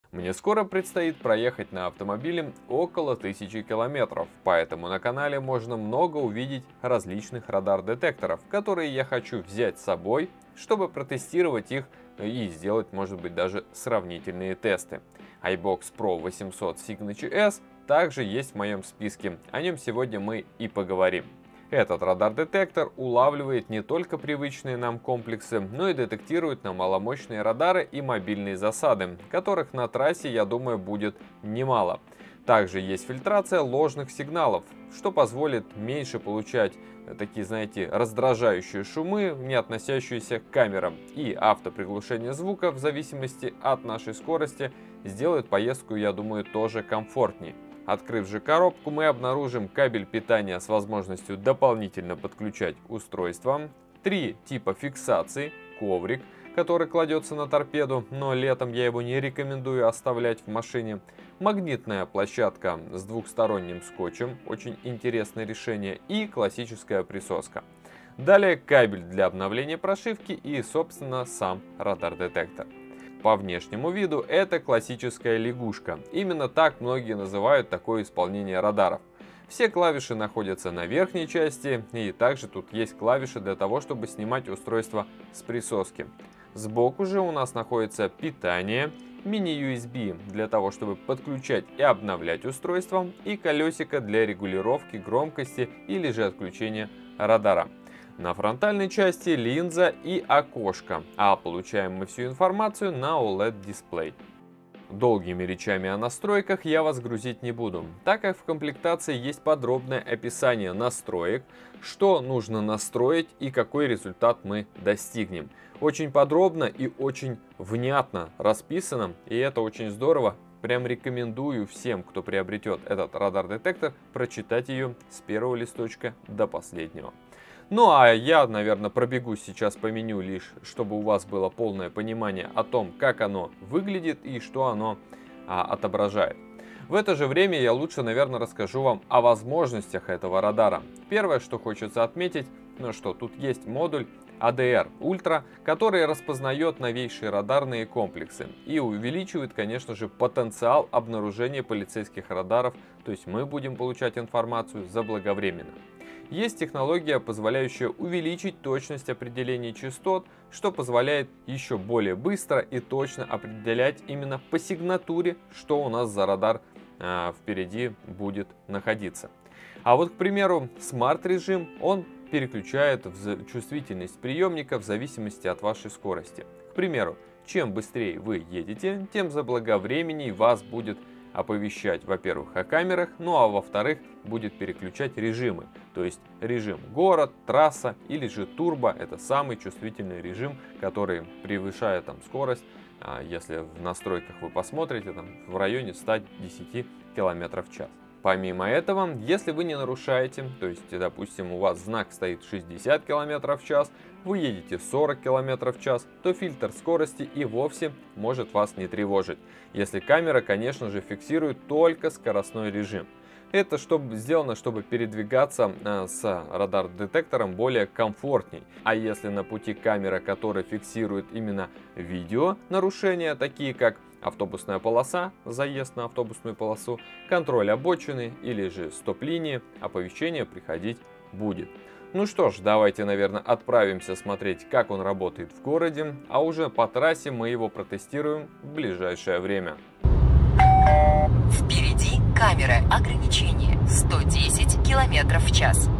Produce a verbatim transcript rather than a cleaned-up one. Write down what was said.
Мне скоро предстоит проехать на автомобиле около тысячи километров, поэтому на канале можно много увидеть различных радар-детекторов, которые я хочу взять с собой, чтобы протестировать их и сделать, может быть, даже сравнительные тесты. iBox Pro восемьсот Signature S также есть в моем списке, о нем сегодня мы и поговорим. Этот радар-детектор улавливает не только привычные нам комплексы, но и детектирует на маломощные радары и мобильные засады, которых на трассе, я думаю, будет немало. Также есть фильтрация ложных сигналов, что позволит меньше получать такие, знаете, раздражающие шумы, не относящиеся к камерам. И автоприглушение звука в зависимости от нашей скорости сделает поездку, я думаю, тоже комфортнее. Открыв же коробку, мы обнаружим кабель питания с возможностью дополнительно подключать устройство, три типа фиксации, коврик, который кладется на торпеду, но летом я его не рекомендую оставлять в машине, магнитная площадка с двухсторонним скотчем, очень интересное решение, и классическая присоска. Далее кабель для обновления прошивки и, собственно, сам радар-детектор. По внешнему виду это классическая лягушка. Именно так многие называют такое исполнение радаров. Все клавиши находятся на верхней части, и также тут есть клавиши для того, чтобы снимать устройство с присоски. Сбоку же у нас находится питание, мини-ю эс би для того, чтобы подключать и обновлять устройство, и колесико для регулировки громкости или же отключения радара. На фронтальной части линза и окошко, а получаем мы всю информацию на о лед-дисплей. Долгими речами о настройках я вас грузить не буду, так как в комплектации есть подробное описание настроек, что нужно настроить и какой результат мы достигнем. Очень подробно и очень внятно расписано, и это очень здорово. Прям рекомендую всем, кто приобретет этот радар-детектор, прочитать ее с первого листочка до последнего. Ну а я, наверное, пробегусь сейчас по меню лишь, чтобы у вас было полное понимание о том, как оно выглядит и что оно а, отображает. В это же время я лучше, наверное, расскажу вам о возможностях этого радара. Первое, что хочется отметить, ну что, тут есть модуль а дэ эр Ultra, который распознает новейшие радарные комплексы и увеличивает, конечно же, потенциал обнаружения полицейских радаров, то есть мы будем получать информацию заблаговременно. Есть технология, позволяющая увеличить точность определения частот, что позволяет еще более быстро и точно определять именно по сигнатуре, что у нас за радар э, впереди будет находиться. А вот, к примеру, смарт-режим, он переключает чувствительность приемника в зависимости от вашей скорости. К примеру, чем быстрее вы едете, тем заблаговременней вас будет оповещать, во-первых, о камерах, ну а во-вторых, будет переключать режимы. То есть режим город, трасса или же турбо, это самый чувствительный режим, который превышает там скорость, если в настройках вы посмотрите, там в районе ста десяти километров в час. Помимо этого, если вы не нарушаете, то есть, допустим, у вас знак стоит шестьдесят километров в час, вы едете сорок километров в час, то фильтр скорости и вовсе может вас не тревожить, если камера, конечно же, фиксирует только скоростной режим. Это чтобы, сделано, чтобы передвигаться э, с радар-детектором более комфортней. А если на пути камера, которая фиксирует именно видео нарушения, такие как автобусная полоса, заезд на автобусную полосу, контроль обочины или же стоп-линии, оповещение приходить будет. Ну что ж, давайте, наверное, отправимся смотреть, как он работает в городе, а уже по трассе мы его протестируем в ближайшее время. Впереди камера ограничения сто десять километров в час.